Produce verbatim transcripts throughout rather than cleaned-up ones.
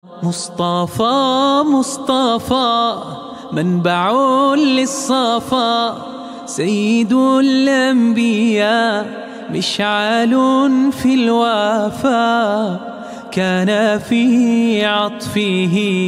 مصطفى مصطفى منبع للصفا، سيد الأنبياء مشعل في الوفا، كان في عطفه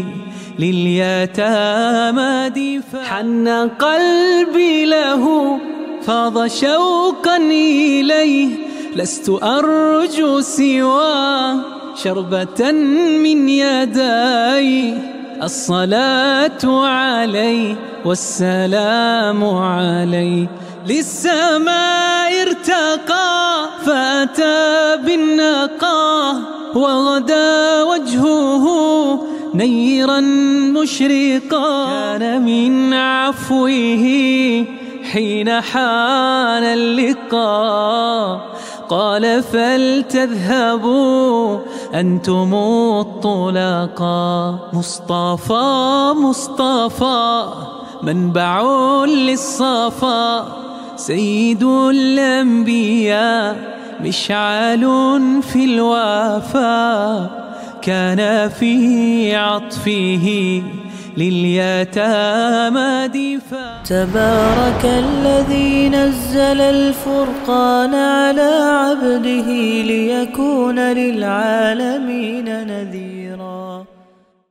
لليتامى دفاع. حن قلبي له فاض شوقا إليه، لست أرجو سوى شربة من يدي. الصلاة عليه والسلام عليه، للسماء ارتقى فأتى بالنقى، وغدا وجهه نيرا مشرقا. كان من عفوه حين حان اللقاء، قال فلتذهبوا أنتم الطلقاء. مصطفى مصطفى منبع للصفا، سيد الأنبياء مشعل في الوفا، كان في عطفه لليتامى دفاع. تبارك الذي نزل الفرقان على عبده، ليكون للعالمين نذيرا.